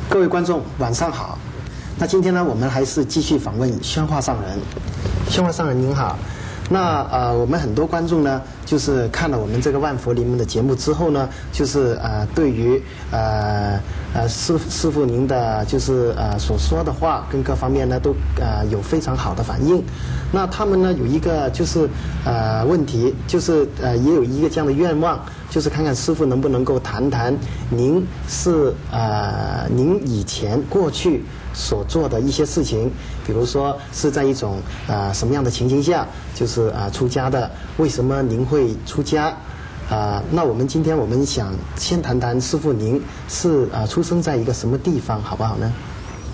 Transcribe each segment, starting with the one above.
各位观众，晚上好。那今天呢，我们还是继续访问宣化上人。宣化上人您好。那我们很多观众呢，就是看了我们这个万佛临门的节目之后呢，就是对于师父您的就是所说的话跟各方面呢都有非常好的反应。那他们呢有一个就是问题，就是也有一个这样的愿望，就是看看师父能不能够谈谈您是您以前过去所做的一些事情，比如说是在一种什么样的情形下，就是出家的，为什么您会出家？那今天我们想先谈谈师父您是出生在一个什么地方，好不好呢？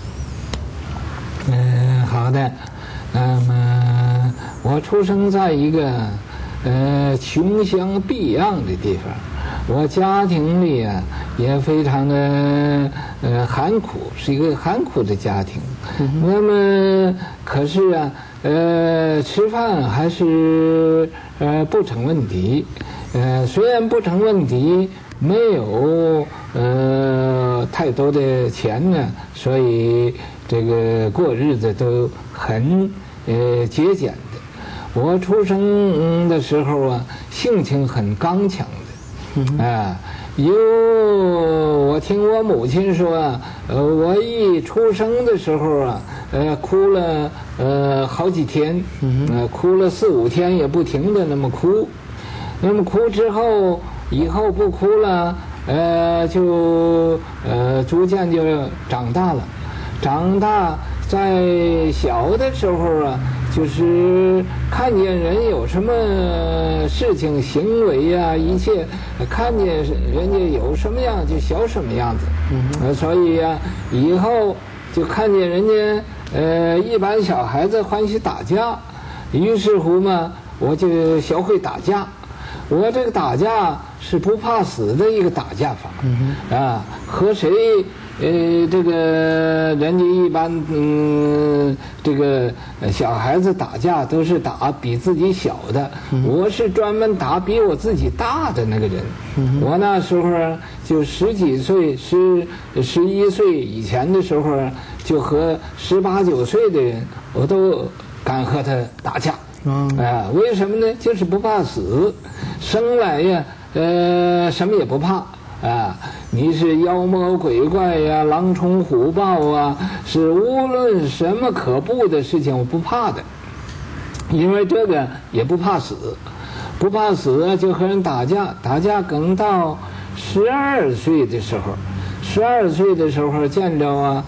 好的。那么我出生在一个穷乡僻壤的地方。我家庭里也非常的寒苦，是一个寒苦的家庭。那么可是吃饭还是不成问题。虽然不成问题，没有太多的钱呢，所以这个过日子都很节俭的。我出生的时候性情很刚强的。我听我母亲说，我一出生的时候哭了好几天，哭了4、5天也不停的那么哭，那么哭之后以后不哭了，就逐渐就长大了，长大在小的时候就是看见人有什么事情行为一切看见人家有什么样就学什么样子。所以以后就看见人家一般小孩子欢喜打架，于是乎嘛，我就学会打架。我这个打架是不怕死的一个打架法。和谁这个人家一般这个小孩子打架都是打比自己小的，我是专门打比我自己大的那个人。我那时候就10几岁、11岁以前的时候，就和18、19岁的人，我都敢和他打架。为什么呢？就是不怕死，生来什么也不怕。你是妖魔鬼怪狼虫虎豹是无论什么可怖的事情我不怕的，因为这个也不怕死，不怕死就和人打架，打架等到12岁的时候，12岁的时候见着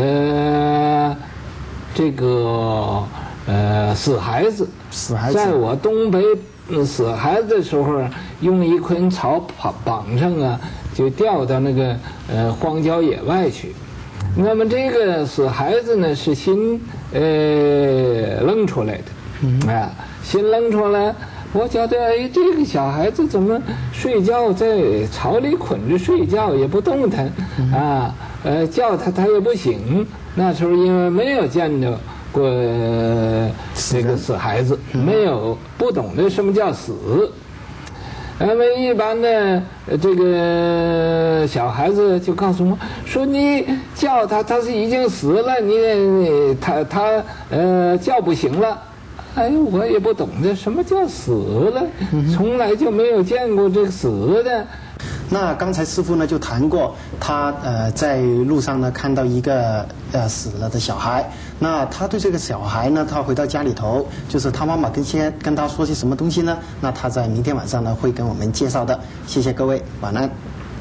这个死孩子，在我东北死孩子的时候，用一捆草绑上就掉到那个荒郊野外去。那么这个死孩子呢是新扔出来的，新扔出来，我觉得这个小孩子怎么睡觉在草里捆着睡觉也不动弹叫他也不醒。那时候因为没有见着过这个死孩子，不懂得什么叫死。那么一般的这个小孩子就告诉我说，你叫他是已经死了，他叫不醒了。我也不懂得什么叫死了，从来就没有见过这个死的。 那刚才师父呢就谈过，他在路上呢看到一个死了的小孩，那他对这个小孩呢，他回到家里头，就是他妈妈跟他说些什么东西呢？那他在明天晚上呢会跟我们介绍的。谢谢各位，晚安。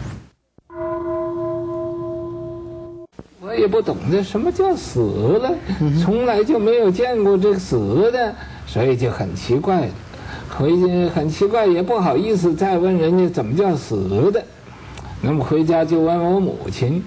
我也不懂得什么叫死了，从来就没有见过这个死的，所以就很奇怪了。很奇怪，也不好意思再问人家怎么叫死的。那么回家就问我母亲，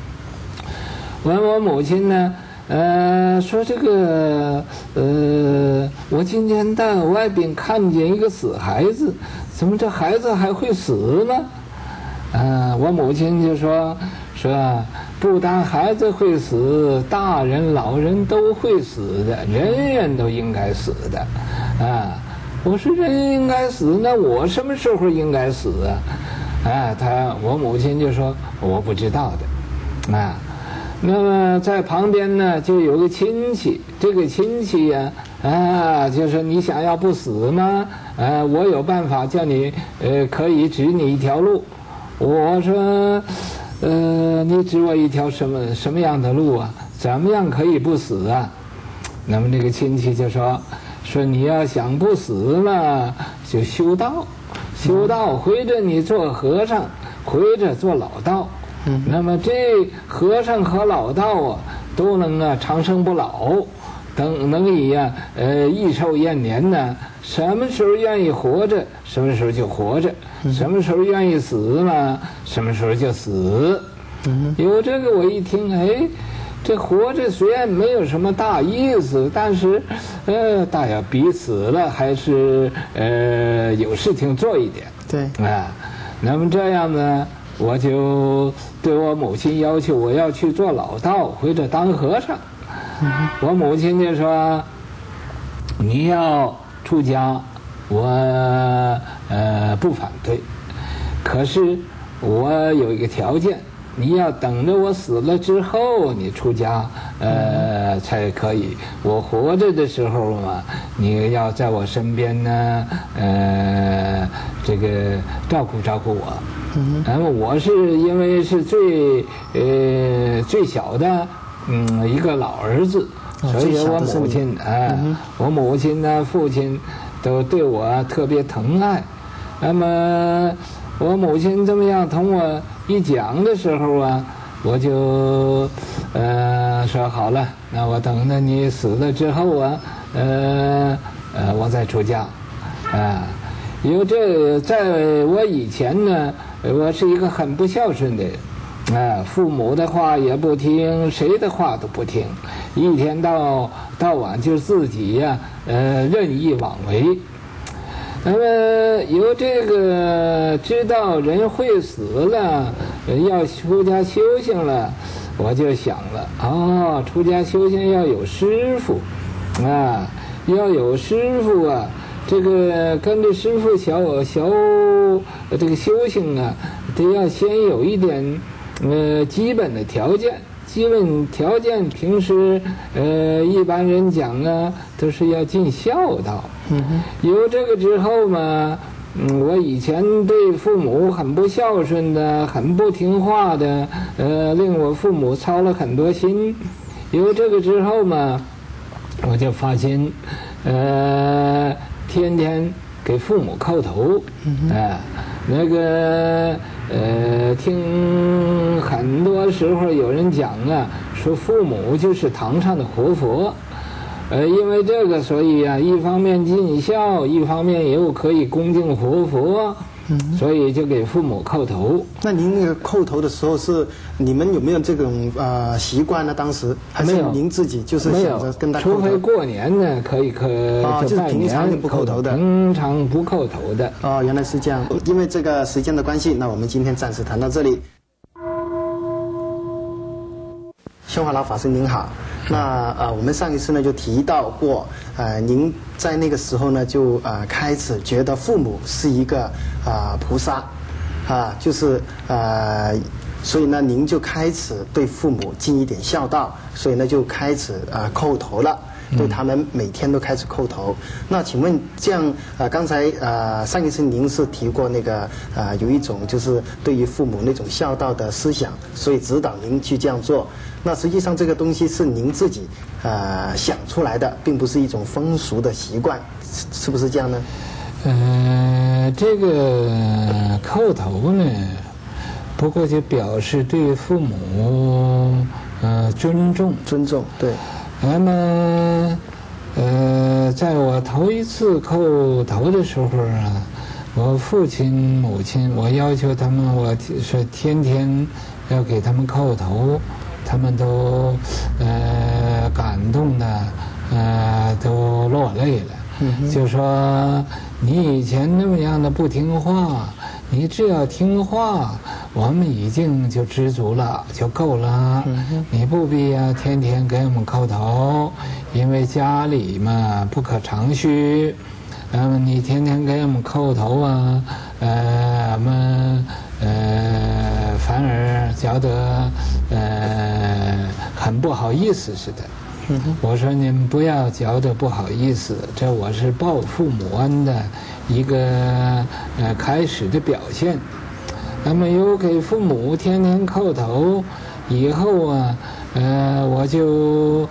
说这个我今天到外边看见一个死孩子，怎么这孩子还会死呢？我母亲就说不但孩子会死，大人老人都会死的，人人都应该死的。我说人应该死，那我什么时候应该死我母亲就说我不知道的。 那么在旁边呢，就有个亲戚，这个亲戚呀，就说你想要不死吗？我有办法叫你，可以指你一条路。我说，你指我一条什么样的路啊？怎么样可以不死啊？那么这个亲戚就说你要想不死嘛，就修道，或者你做和尚，或者做老道。那么这和尚和老道啊，都能长生不老，能以益寿延年呢。什么时候愿意活着，什么时候就活着；什么时候愿意死嘛，什么时候就死。有这个我一听，这活着虽然没有什么大意思，但是大家彼此了，还是有事情做一点。 对那么这样呢，我就对我母亲要求，我要去做老道或者当和尚。我母亲就说：“你要出家，我不反对，可是我有一个条件。”你要等着我死了之后，你出家，才可以。我活着的时候嘛，你要在我身边呢，这个照顾我。那么我是因为是最小的，一个老儿子，所以我母亲我母亲呢，父亲都对我特别疼爱。那么我母亲这么样同我一讲的时候啊，我就说好了，那我等着你死了之后啊，我再出家因为这在我以前呢，我是一个很不孝顺的人父母的话也不听，谁的话都不听，一天到晚就自己任意妄为。那么由这个知道人会死了，要出家修行了，我就想了，出家修行要有师傅要有师傅这个跟着师傅这个修行得要先有一点基本的条件。基本条件平时一般人讲都是要尽孝道。有这个之后嘛，我以前对父母很不孝顺的，很不听话的，令我父母操了很多心。有这个之后嘛，我就发心，天天给父母叩头，那个听很多时候有人讲说父母就是堂上的活佛，因为这个，所以一方面尽孝，一方面又可以恭敬活佛，所以就给父母叩头。 那您那个叩头的时候是你们有没有这种习惯呢？当时还是您自己就是想着跟他叩头？ 除非过年呢，可就是平常就不叩头的。 平常不叩头的。 原来是这样。因为这个时间的关系，那我们今天暂时谈到这里。宣华老法师您好。那我们上一次呢就提到过，您在那个时候呢就开始觉得父母是一个菩萨，就是所以呢您就开始对父母尽一点孝道，所以呢就开始叩头了，对他们每天都开始叩头。那请问这样刚才上一次您是提过那个有一种就是对于父母那种孝道的思想，所以指导您去这样做。那实际上这个东西是您自己想出来的，并不是一种风俗的习惯，是不是这样呢？ 这个叩头呢，不过就表示对父母尊重， 对。 那么在我头一次叩头的时候我父亲母亲，我要求他们，我说天天要给他们叩头，他们都感动的都落泪了。就说你以前那么样的不听话，你只要听话，我们已经就知足了，就够了。你不必天天给我们叩头，因为家里嘛不可长续。你天天给我们叩头我们反而觉得很不好意思似的。我说你们不要觉得不好意思，这我是报父母恩的一个开始的表现。那么有给父母天天叩头，以后啊，我就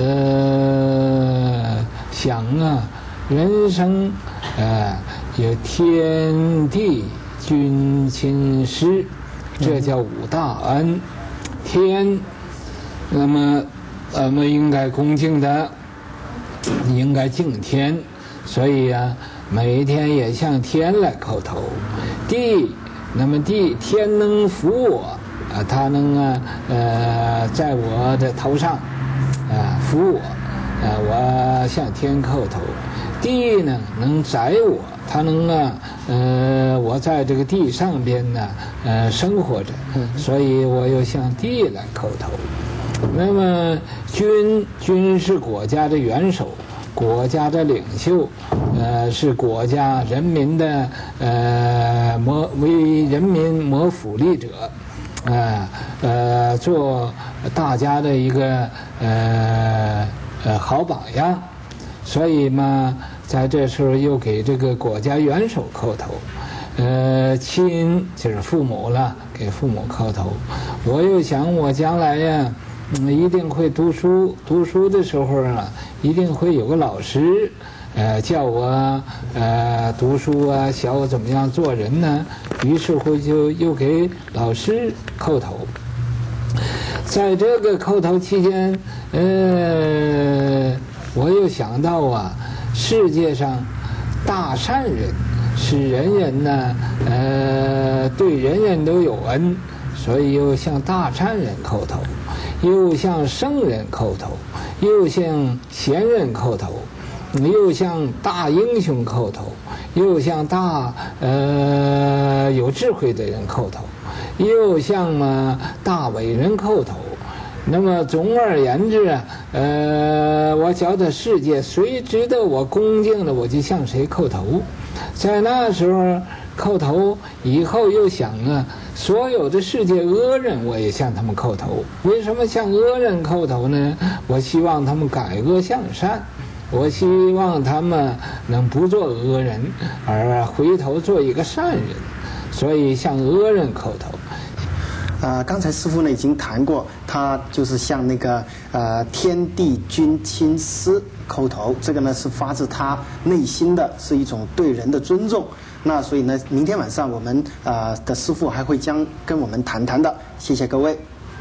想啊，人生有天地君亲师，这叫五大恩。天，那么我们应该恭敬的，应该敬天，所以啊，每一天也向天来叩头。地，那么天能扶我啊，他能在我的头上扶我我向天叩头。地呢能载我，它能我在这个地上边呢生活着，所以我又向地来叩头。那么君是国家的元首，国家的领袖，是国家人民的为人民谋福利者，做大家的一个好榜样。所以嘛，在这时候又给这个国家元首叩头。亲就是父母了，给父母叩头。我又想我将来呀一定会读书，读书的时候啊一定会有个老师叫我读书啊，教我怎么样做人呢。于是乎就又给老师叩头。在这个叩头期间我又想到啊，世界上大善人是人人呢对人人都有恩，所以又向大善人叩头，又向圣人叩头，又向贤人叩头，又向大英雄叩头，又向大有智慧的人叩头，又向大伟人叩头。那么总而言之啊，我觉得世界谁值得我恭敬的，我就向谁叩头。在那时候叩头，以后又想啊，所有的世界恶人我也向他们叩头。为什么向恶人叩头呢？我希望他们改恶向善，我希望他们能不做恶人，而回头做一个善人，所以向恶人叩头。 刚才师父呢已经谈过，他就是向那个天地君亲师叩头，这个呢是发自他内心的，是一种对人的尊重。那所以呢，明天晚上我们的师父还会将跟我们谈谈的。谢谢各位。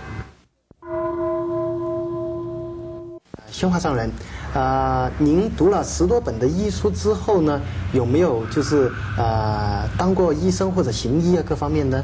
宣化上人，您读了10多本的医书之后呢，有没有就是当过医生或者行医啊各方面呢？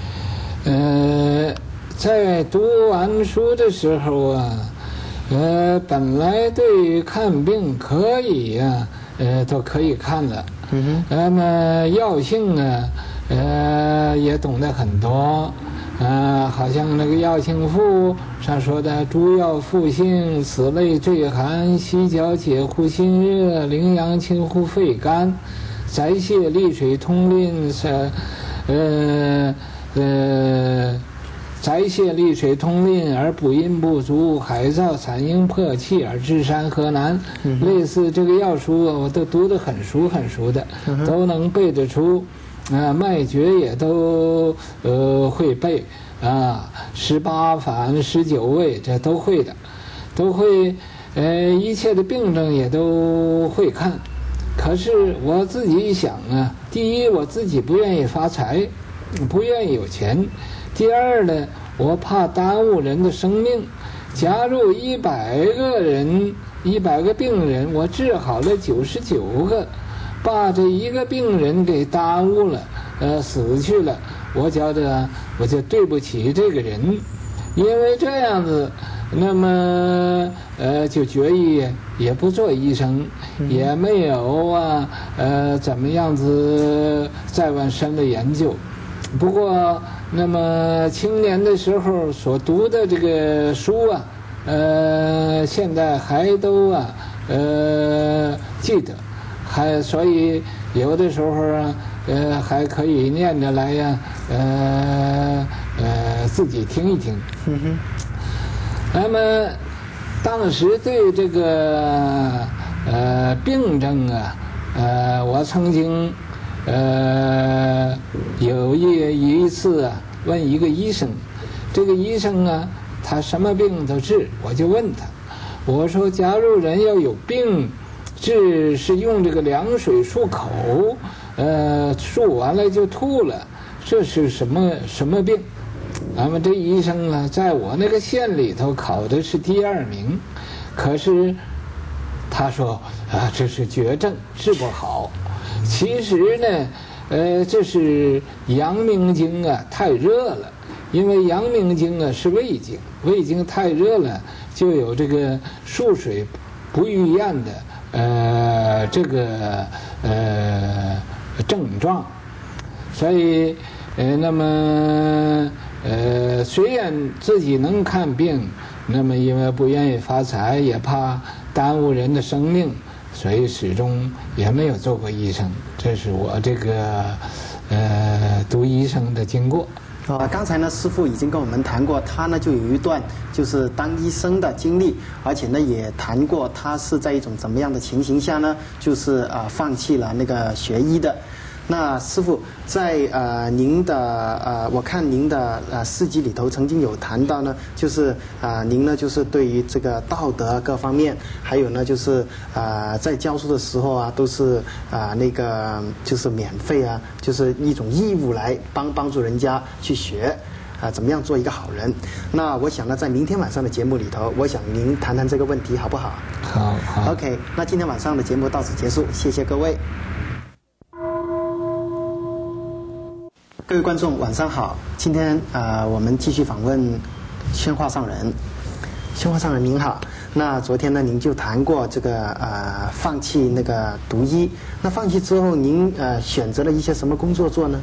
在读完书的时候啊，本来对于看病可以呀，都可以看了。那么药性啊，也懂得很多。好像那个药性赋上说的，诸药赋性，此类最寒，犀角解乎心热，羚羊清乎肺肝，宅泻利水通淋宅泻利水通淋而补阴不足，海燥产阴破气而治山河难。类似这个药书我都读得很熟的，都能背得出。脉诀也都会背18反19位这都会的，都会一切的病症也都会看。可是我自己一想啊，第一我自己不愿意发财，不愿意有钱。第二呢，我怕耽误人的生命。假如100个病人，我治好了99个，把这一个病人给耽误了，死去了，我觉得我就对不起这个人。因为这样子，那么就决议也不做医生，也没有怎么样子再往深的研究。不过那么青年的时候所读的这个书啊，现在还都记得，所以有的时候还可以念着来呀，自己听一听。 那么当时对这个病症啊，我曾经有一次啊问一个医生，这个医生啊他什么病都治，我就问他，我说假如人要有病治是用这个凉水漱口，漱完了就吐了，这是什么病？那么这医生呢，在我那个县里头考的是第2名，可是他说这是绝症，治不好。其实呢，这是阳明经啊太热了，因为阳明经啊是胃经，胃经太热了，就有这个漱水不欲咽的这个症状，所以那么虽然自己能看病，那么因为不愿意发财，也怕耽误人的生命，所以始终也没有做过医生。这是我这个读医生的经过。 刚才呢，师父已经跟我们谈过，他呢就有一段就是当医生的经历，而且呢也谈过他是在一种怎么样的情形下呢，就是放弃了那个学医的。那师父在您的我看您的事迹里头曾经有谈到呢，就是您呢就是对于这个道德各方面，还有呢就是在教书的时候啊，都是那个就是免费啊，就是一种义务来帮助人家去学。怎么样做一个好人？那我想呢，在明天晚上的节目里头，我想您谈谈这个问题，好不好？ 好。 OK， 那今天晚上的节目到此结束，谢谢各位。各位观众，晚上好。今天我们继续访问宣化上人。宣化上人您好。那昨天呢，您就谈过这个放弃那个读医。那放弃之后，您选择了一些什么工作做呢？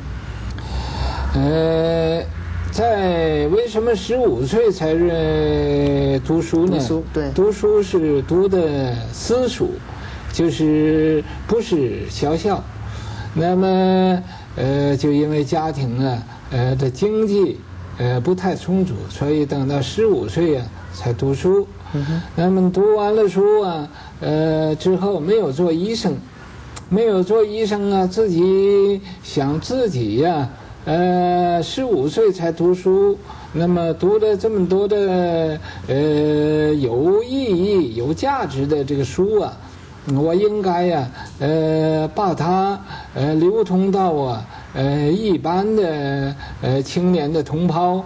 为什么15岁才读书呢？ 对， 读书是读的私塾，就是不是学校。那么就因为家庭啊的经济不太充足，所以等到15岁啊才读书。那么读完了书啊之后没有做医生，啊，自己想自己呀15岁才读书，那么读了这么多的有意义有价值的这个书啊，我应该呀把它流通到一般的青年的同胞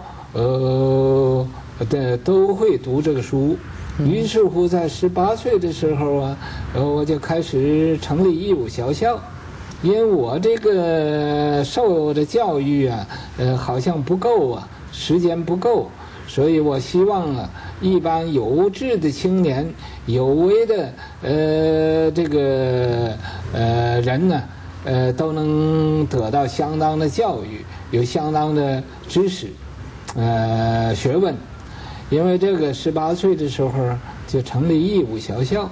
都会读这个书。于是乎在18岁的时候啊我就开始成立义务学校。因为我这个受的教育啊好像不够啊，时间不够，所以我希望啊一般有志的青年，有为的这个人呢都能得到相当的教育，有相当的知识学问。因为这个18岁的时候就成立义务学校。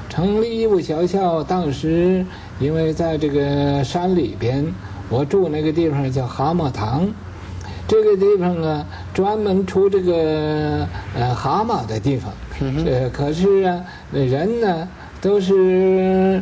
当时因为在这个山里边，我住那个地方叫蛤蟆塘，这个地方啊专门出这个蛤蟆的地方。可是啊人呢都是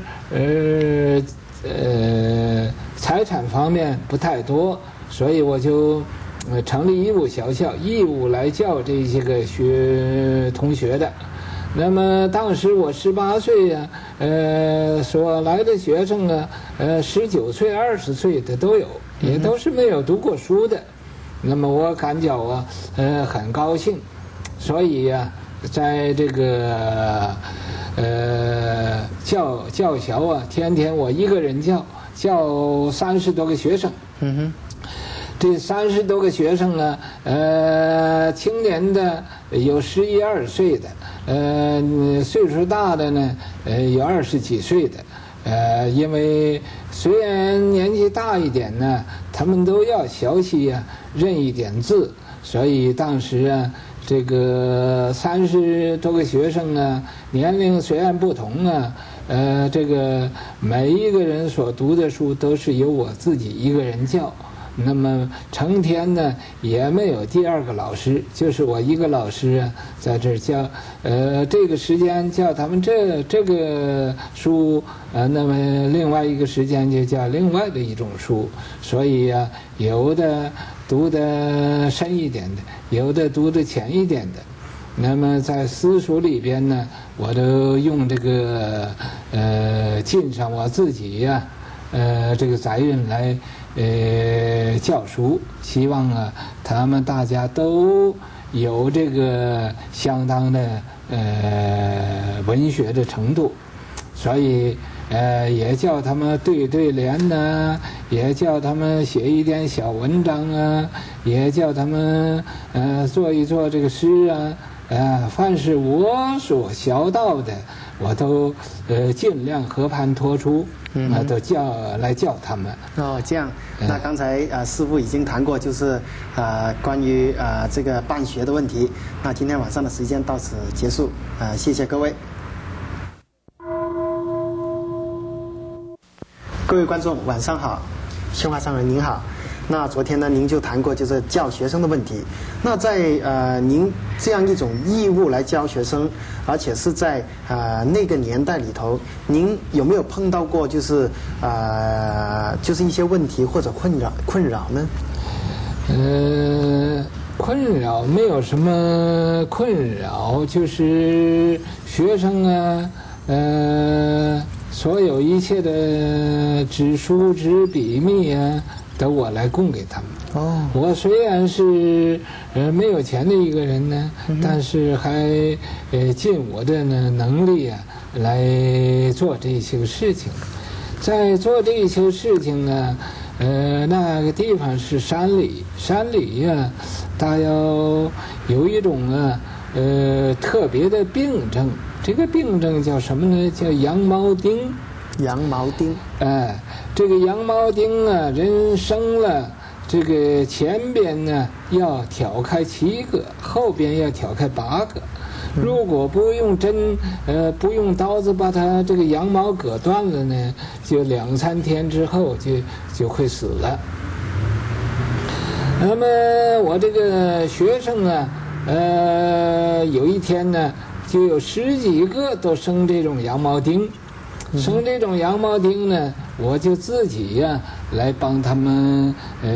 财产方面不太多，所以我就成立义务学校，义务来教这些个同学的。那么当时我18岁呀所来的学生啊19岁20岁的都有，也都是没有读过书的。那么我感觉啊很高兴，所以呀在这个教学啊，天天我一个人教30多个学生。这30多个学生呢青年的有11、12岁的，岁数大的呢有20几岁的。因为虽然年纪大一点呢，他们都要学习呀认一点字，所以当时啊这个30多个学生啊，年龄虽然不同啊这个每一个人所读的书都是由我自己一个人教。 那么成天呢也没有第二个老师，就是我一个老师啊，在这儿教，这个时间教他们这个书，那么另外一个时间就教另外的一种书，所以啊，有的读得深一点的，有的读得浅一点的。那么在私塾里边呢，我都用这个尽上我自己呀，这个责任来教书，希望啊他们大家都有这个相当的文学的程度，所以也叫他们对联呢，也叫他们写一点小文章啊，也叫他们做一做这个诗啊，凡是我所学到的，我都尽量和盘托出。都教他们。 哦，这样。那刚才师父已经谈过，就是关于这个办学的问题。那今天晚上的时间到此结束，谢谢各位。各位观众晚上好，宣化上人您好。那昨天呢，您就谈过就是教学生的问题。那在您这样一种义务来教学生，而且是在那个年代里头，您有没有碰到过就是一些问题或者困扰呢？ 困扰没有什么困扰，就是学生啊，所有一切的纸书纸笔密啊，都我来供给他们。我虽然是没有钱的一个人呢，但是还尽我的能力啊来做这些事情。在做这些事情呢，那个地方是山里呀，它要有一种特别的病症。这个病症叫什么呢？叫羊毛钉。 羊毛钉。 这个羊毛钉啊，人生了，这个前边呢要挑开7个，后边要挑开8个。如果不用针，不用刀子把它这个羊毛割断了呢，就2、3天之后就会死了。那么我这个学生啊，有一天呢，就有10几个都生这种羊毛钉。生这种羊毛钉呢，我就自己呀来帮他们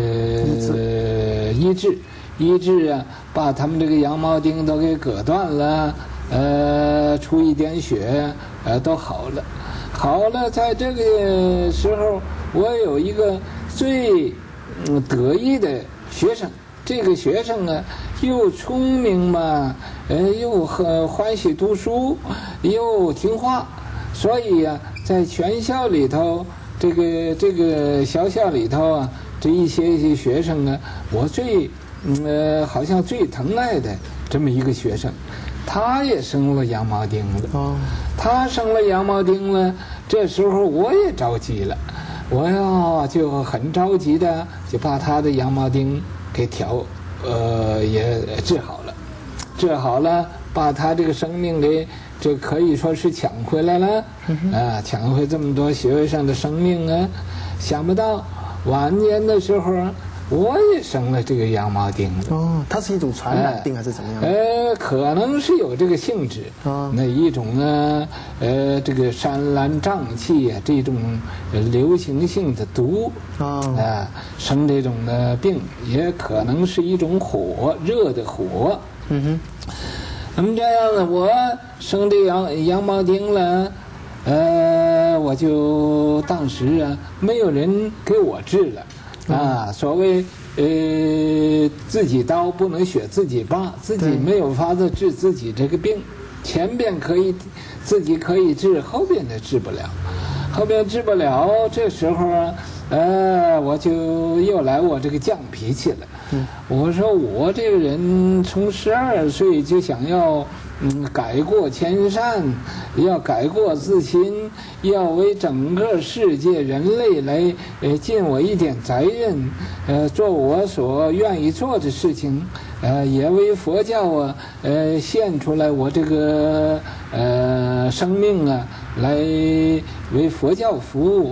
医治啊，把他们这个羊毛钉都给割断了，出一点血，都好了。好了，在这个时候，我有一个最得意的学生，这个学生啊，又聪明嘛，又很欢喜读书，又听话。所以啊，在全校里头，这个小校里头啊，这一些学生呢，我好像最疼爱的这么一个学生，他也生了羊毛钉了。他生了羊毛钉了，这时候我也着急了，我呀就很着急的就把他的羊毛钉给也治好了，把他这个生命给。这可以说是抢回来了，抢回这么多学生的生命啊！想不到晚年的时候，我也生了这个羊毛钉。 它是一种传染病还是怎么样？ 可能是有这个性质。那一种呢，这个山岚瘴气啊，这种流行性的毒生这种的病，也可能是一种热的火。那么这样呢，我生这羊毛钉了，我就当时啊，没有人给我治了，所谓自己刀不能血自己拔，自己没有法子治自己这个病，前边自己可以治，后边的治不了，这时候啊，我就又来我这个犟脾气了。我说我这个人从12岁就想要改过迁善，要改过自新，要为整个世界人类来尽我一点责任，做我所愿意做的事情，也为佛教啊献出来我这个生命啊，来为佛教服务。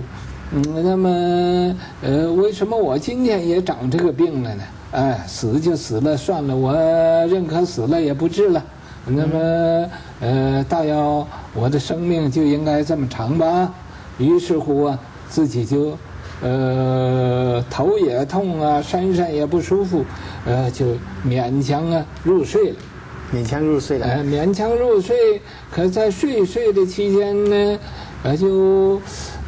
那么为什么我今天也长这个病了呢？哎，死就死了，算了，我认可死了也不治了。那么大要我的生命就应该这么长吧？于是乎啊，自己就头也痛啊，身上也不舒服，就勉强啊入睡了。 勉强入睡了。 勉强入睡，可在睡的期间呢，就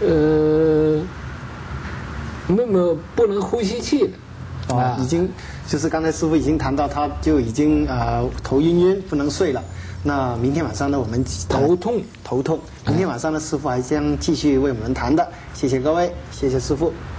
不能呼吸气了。 已经就是刚才师傅已经谈到，他就已经头晕不能睡了。那明天晚上呢，我们头痛。明天晚上呢，师傅还将继续为我们谈的。谢谢各位，谢谢师傅。